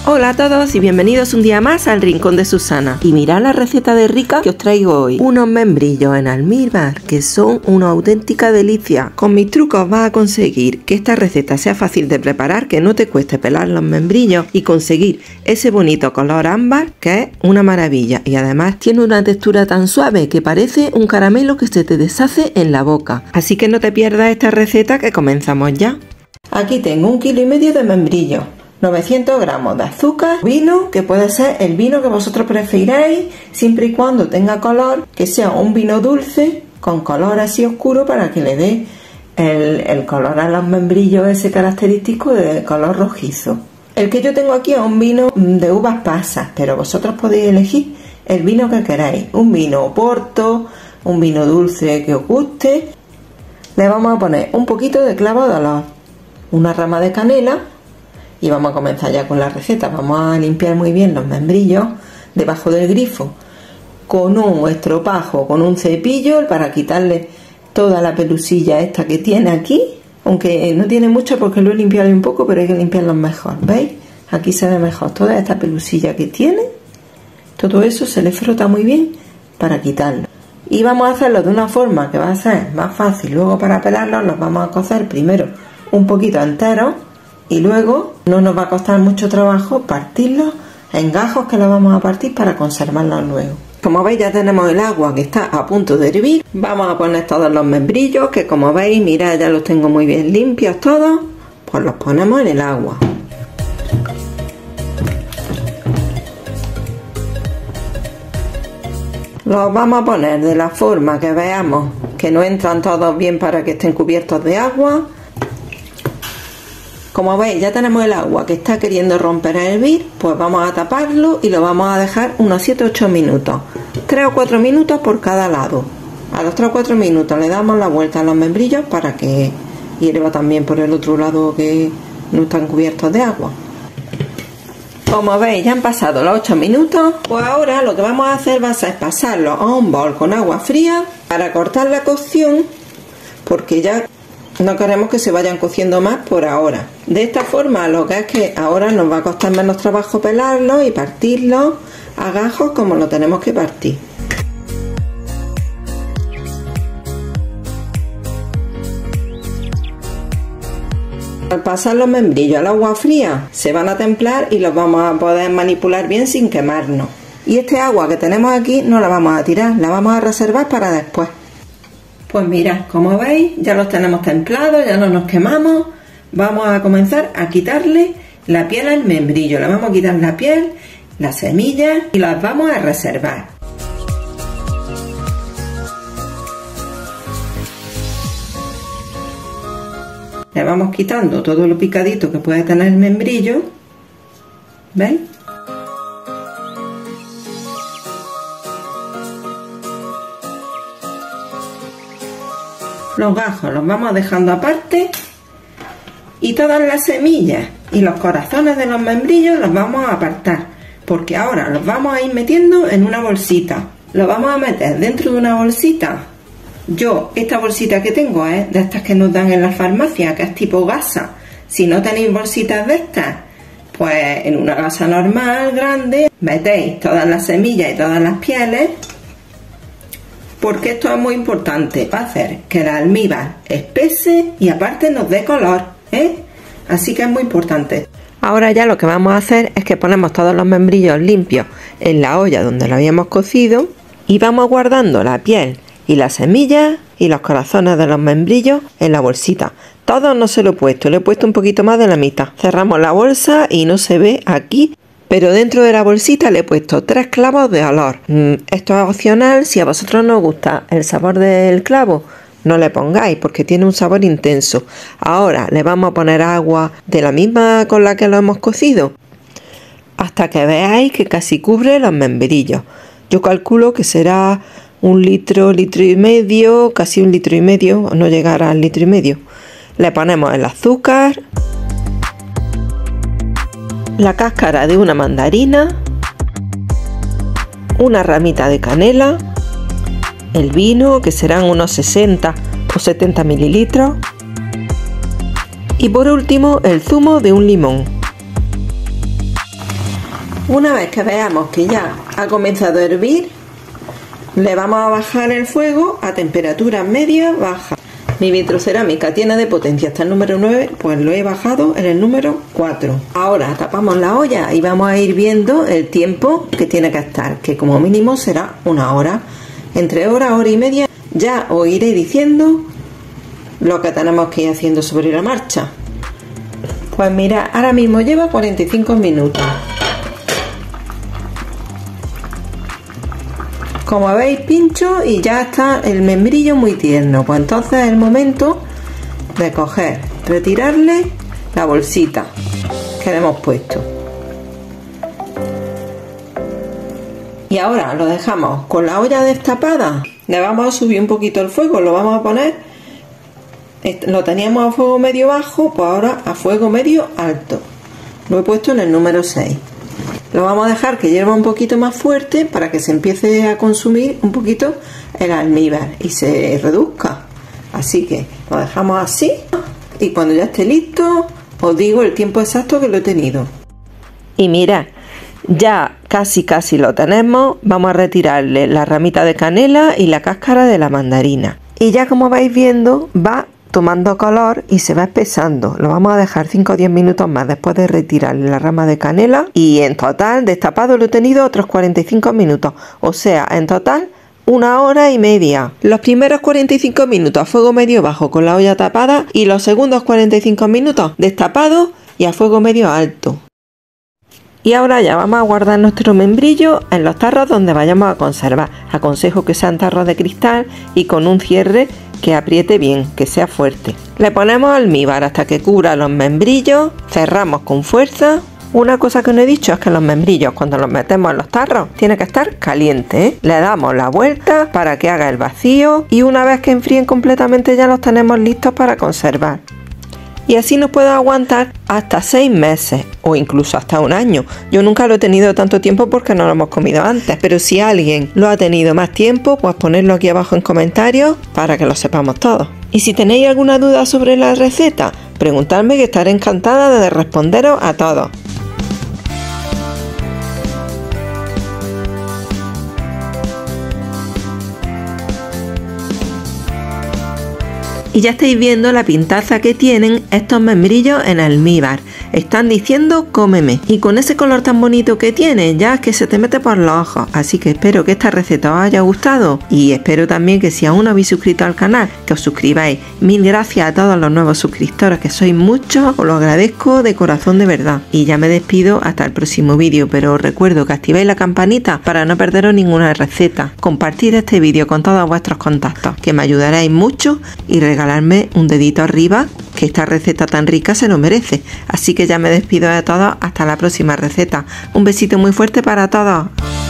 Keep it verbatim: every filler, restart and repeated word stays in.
Hola a todos y bienvenidos un día más al Rincón de Susana. Y mirad la receta de rica que os traigo hoy. Unos membrillos en almíbar que son una auténtica delicia. Con mis trucos vas a conseguir que esta receta sea fácil de preparar, que no te cueste pelar los membrillos y conseguir ese bonito color ámbar que es una maravilla. Y además tiene una textura tan suave que parece un caramelo que se te deshace en la boca. Así que no te pierdas esta receta, que comenzamos ya. Aquí tengo un kilo y medio de membrillos, novecientos gramos de azúcar, vino, que puede ser el vino que vosotros prefiráis, siempre y cuando tenga color, que sea un vino dulce, con color así oscuro, para que le dé el, el color a los membrillos ese característico de color rojizo. El que yo tengo aquí es un vino de uvas pasas, pero vosotros podéis elegir el vino que queráis, un vino oporto, un vino dulce que os guste. Le vamos a poner un poquito de clavo de olor, una rama de canela. Y vamos a comenzar ya con la receta. Vamos a limpiar muy bien los membrillos debajo del grifo con un estropajo, con un cepillo, para quitarle toda la pelusilla esta que tiene aquí, aunque no tiene mucha porque lo he limpiado un poco, pero hay que limpiarlos mejor. ¿Veis? Aquí se ve mejor toda esta pelusilla que tiene. Todo eso se le frota muy bien para quitarlo. Y vamos a hacerlo de una forma que va a ser más fácil. Luego, para pelarlos los vamos a cocer primero un poquito enteros, y luego no nos va a costar mucho trabajo partirlos en gajos, que los vamos a partir para conservarlos luego. Como veis, ya tenemos el agua que está a punto de hervir. Vamos a poner todos los membrillos, que como veis, mirad, ya los tengo muy bien limpios todos. Pues los ponemos en el agua. Los vamos a poner de la forma que veamos que no entran todos bien, para que estén cubiertos de agua. Como veis, ya tenemos el agua que está queriendo romper a hervir. Pues vamos a taparlo y lo vamos a dejar unos siete u ocho minutos, tres o cuatro minutos por cada lado. A los tres o cuatro minutos le damos la vuelta a los membrillos para que hierva también por el otro lado, que no están cubiertos de agua. Como veis, ya han pasado los ocho minutos. Pues ahora lo que vamos a hacer va a ser pasarlo a un bol con agua fría para cortar la cocción, porque ya no queremos que se vayan cociendo más por ahora. De esta forma, lo que es que ahora nos va a costar menos trabajo pelarlos y partirlos a gajos como lo tenemos que partir. Al pasar los membrillos al agua fría, se van a templar y los vamos a poder manipular bien sin quemarnos. Y este agua que tenemos aquí no la vamos a tirar, la vamos a reservar para después. Pues mirad, como veis, ya los tenemos templados, ya no nos quemamos. Vamos a comenzar a quitarle la piel al membrillo. Le vamos a quitar la piel, las semillas, y las vamos a reservar. Le vamos quitando todo lo picadito que puede tener el membrillo. ¿Veis? Los gajos los vamos dejando aparte, y todas las semillas y los corazones de los membrillos los vamos a apartar, porque ahora los vamos a ir metiendo en una bolsita. Los vamos a meter dentro de una bolsita. Yo, esta bolsita que tengo es de estas que nos dan en la farmacia, que es tipo gasa. Si no tenéis bolsitas de estas, pues en una gasa normal, grande, metéis todas las semillas y todas las pieles, porque esto es muy importante. Va a hacer que el almíbar espese y aparte nos dé color, ¿eh? Así que es muy importante. Ahora ya lo que vamos a hacer es que ponemos todos los membrillos limpios en la olla donde lo habíamos cocido, y vamos guardando la piel y las semillas y los corazones de los membrillos en la bolsita. Todos no se lo he puesto, le he puesto un poquito más de la mitad. Cerramos la bolsa y no se ve aquí, pero dentro de la bolsita le he puesto tres clavos de olor. Esto es opcional. Si a vosotros no os gusta el sabor del clavo, no le pongáis, porque tiene un sabor intenso. Ahora le vamos a poner agua de la misma con la que lo hemos cocido, hasta que veáis que casi cubre los membrillos. Yo calculo que será un litro, litro y medio, casi un litro y medio, no llegará al litro y medio. Le ponemos el azúcar, la cáscara de una mandarina, una ramita de canela, el vino, que serán unos sesenta o setenta mililitros, y por último el zumo de un limón. Una vez que veamos que ya ha comenzado a hervir, le vamos a bajar el fuego a temperatura media baja. Mi vitrocerámica tiene de potencia hasta el número nueve, pues lo he bajado en el número cuatro. Ahora tapamos la olla y vamos a ir viendo el tiempo que tiene que estar, que como mínimo será una hora. Entre hora, hora y media, ya os iré diciendo lo que tenemos que ir haciendo sobre la marcha. Pues mira, ahora mismo lleva cuarenta y cinco minutos. Como veis, pincho y ya está el membrillo muy tierno. Pues entonces es el momento de coger, retirarle la bolsita que le hemos puesto. Y ahora lo dejamos con la olla destapada. Le vamos a subir un poquito el fuego, lo vamos a poner, lo teníamos a fuego medio bajo, pues ahora a fuego medio alto. Lo he puesto en el número seis. Lo vamos a dejar que hierva un poquito más fuerte para que se empiece a consumir un poquito el almíbar y se reduzca. Así que lo dejamos así y cuando ya esté listo os digo el tiempo exacto que lo he tenido. Y mirad, ya casi casi lo tenemos. Vamos a retirarle la ramita de canela y la cáscara de la mandarina. Y ya como vais viendo va tomando color y se va espesando. Lo vamos a dejar cinco o diez minutos más después de retirarle la rama de canela y en total destapado lo he tenido otros cuarenta y cinco minutos, o sea, en total una hora y media. Los primeros cuarenta y cinco minutos a fuego medio bajo con la olla tapada y los segundos cuarenta y cinco minutos destapado y a fuego medio alto. Y ahora ya vamos a guardar nuestro membrillo en los tarros donde vayamos a conservar. Aconsejo que sean tarros de cristal y con un cierre que apriete bien, que sea fuerte. Le ponemos almíbar hasta que cubra los membrillos, cerramos con fuerza. Una cosa que no he dicho es que los membrillos cuando los metemos en los tarros tiene que estar caliente, ¿eh? Le damos la vuelta para que haga el vacío y una vez que enfríen completamente ya los tenemos listos para conservar. Y así nos puede aguantar hasta seis meses o incluso hasta un año. Yo nunca lo he tenido tanto tiempo porque no lo hemos comido antes, pero si alguien lo ha tenido más tiempo, pues ponedlo aquí abajo en comentarios para que lo sepamos todos. Y si tenéis alguna duda sobre la receta, preguntadme que estaré encantada de responderos a todos. Y ya estáis viendo la pintaza que tienen estos membrillos en almíbar. Están diciendo cómeme. Y con ese color tan bonito que tienen, ya es que se te mete por los ojos. Así que espero que esta receta os haya gustado. Y espero también que si aún no habéis suscrito al canal, que os suscribáis. Mil gracias a todos los nuevos suscriptores, que sois muchos. Os lo agradezco de corazón de verdad. Y ya me despido hasta el próximo vídeo. Pero os recuerdo que activéis la campanita para no perderos ninguna receta. Compartir este vídeo con todos vuestros contactos, que me ayudaréis mucho y regalarme regalarme un dedito arriba, que esta receta tan rica se lo merece. Así que ya me despido de todos hasta la próxima receta. Un besito muy fuerte para todos.